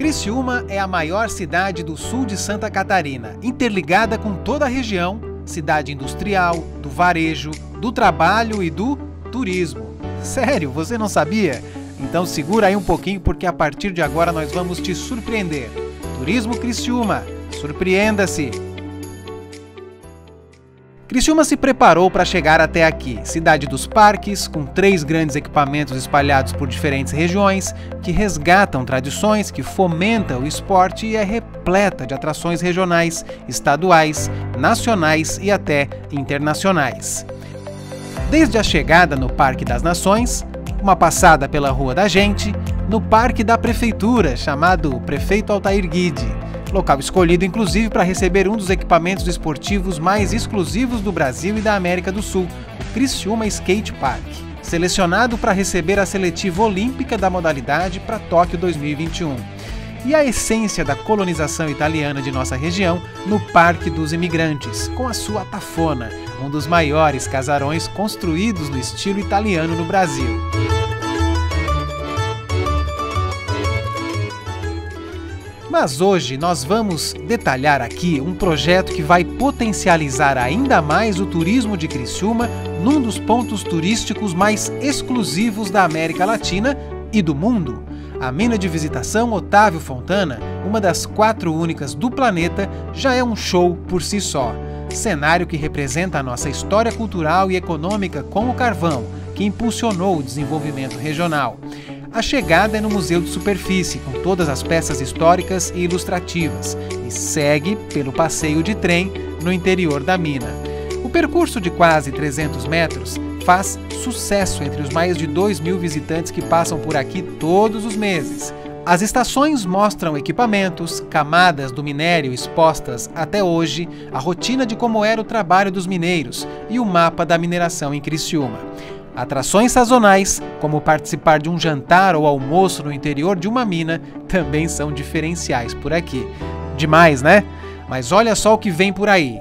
Criciúma é a maior cidade do sul de Santa Catarina, interligada com toda a região, cidade industrial, do varejo, do trabalho e do turismo. Sério, você não sabia? Então segura aí um pouquinho porque a partir de agora nós vamos te surpreender. Turismo Criciúma, surpreenda-se! Criciúma se preparou para chegar até aqui, cidade dos parques, com 3 grandes equipamentos espalhados por diferentes regiões, que resgatam tradições, que fomenta o esporte e é repleta de atrações regionais, estaduais, nacionais e até internacionais. Desde a chegada no Parque das Nações, uma passada pela Rua da Gente, no Parque da Prefeitura, chamado Prefeito Altair Guide, local escolhido inclusive para receber um dos equipamentos esportivos mais exclusivos do Brasil e da América do Sul, o Criciúma Skate Park, selecionado para receber a seletiva olímpica da modalidade para Tóquio 2021. E a essência da colonização italiana de nossa região no Parque dos Imigrantes, com a sua Tafona, um dos maiores casarões construídos no estilo italiano no Brasil. Mas hoje nós vamos detalhar aqui um projeto que vai potencializar ainda mais o turismo de Criciúma num dos pontos turísticos mais exclusivos da América Latina e do mundo. A mina de visitação Otávio Fontana, uma das 4 únicas do planeta, já é um show por si só. Cenário que representa a nossa história cultural e econômica com o carvão, que impulsionou o desenvolvimento regional. A chegada é no Museu de Superfície, com todas as peças históricas e ilustrativas, e segue pelo passeio de trem no interior da mina. O percurso de quase 300 metros faz sucesso entre os mais de 2.000 visitantes que passam por aqui todos os meses. As estações mostram equipamentos, camadas do minério expostas até hoje, a rotina de como era o trabalho dos mineiros e o mapa da mineração em Criciúma. Atrações sazonais, como participar de um jantar ou almoço no interior de uma mina, também são diferenciais por aqui. Demais, né? Mas olha só o que vem por aí.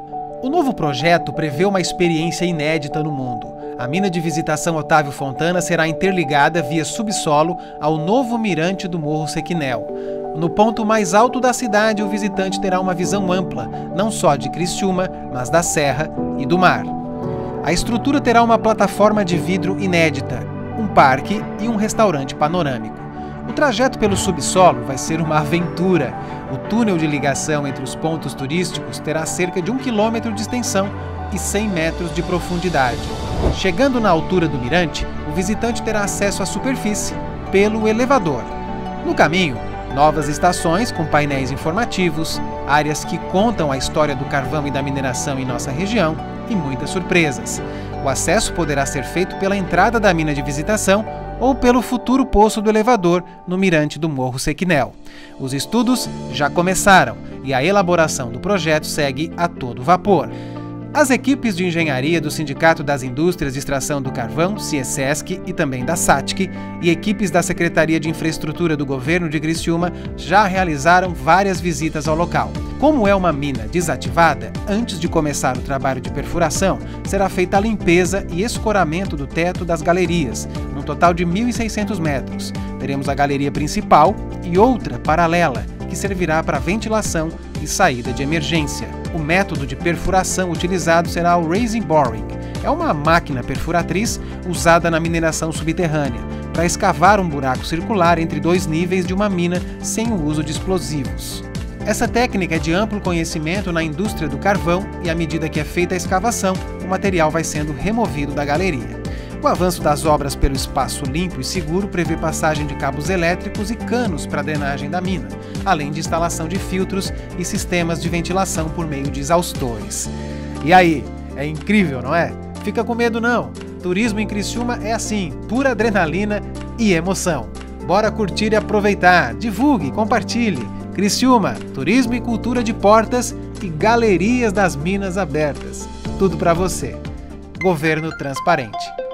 O novo projeto prevê uma experiência inédita no mundo. A mina de visitação Otávio Fontana será interligada via subsolo ao novo mirante do Morro Sequinel. No ponto mais alto da cidade, o visitante terá uma visão ampla, não só de Criciúma, mas da serra e do mar. A estrutura terá uma plataforma de vidro inédita, um parque e um restaurante panorâmico. O trajeto pelo subsolo vai ser uma aventura. O túnel de ligação entre os pontos turísticos terá cerca de 1 quilômetro de extensão e 100 metros de profundidade. Chegando na altura do mirante, o visitante terá acesso à superfície pelo elevador. No caminho, novas estações com painéis informativos, áreas que contam a história do carvão e da mineração em nossa região e muitas surpresas. O acesso poderá ser feito pela entrada da mina de visitação ou pelo futuro poço do elevador no mirante do Morro Sequinel. Os estudos já começaram e a elaboração do projeto segue a todo vapor. As equipes de engenharia do Sindicato das Indústrias de Extração do Carvão, CIESESC, e também da SATIC, e equipes da Secretaria de Infraestrutura do Governo de Criciúma já realizaram várias visitas ao local. Como é uma mina desativada, antes de começar o trabalho de perfuração, será feita a limpeza e escoramento do teto das galerias, num total de 1.600 metros. Teremos a galeria principal e outra paralela, que servirá para ventilação e saída de emergência. O método de perfuração utilizado será o Raising Boring. É uma máquina perfuratriz usada na mineração subterrânea, para escavar um buraco circular entre 2 níveis de uma mina sem o uso de explosivos. Essa técnica é de amplo conhecimento na indústria do carvão e, à medida que é feita a escavação, o material vai sendo removido da galeria. O avanço das obras pelo espaço limpo e seguro prevê passagem de cabos elétricos e canos para a drenagem da mina, além de instalação de filtros e sistemas de ventilação por meio de exaustores. E aí, é incrível, não é? Fica com medo não! Turismo em Criciúma é assim, pura adrenalina e emoção. Bora curtir e aproveitar, divulgue, compartilhe. Criciúma, turismo e cultura de portas e galerias das minas abertas. Tudo para você. Governo transparente.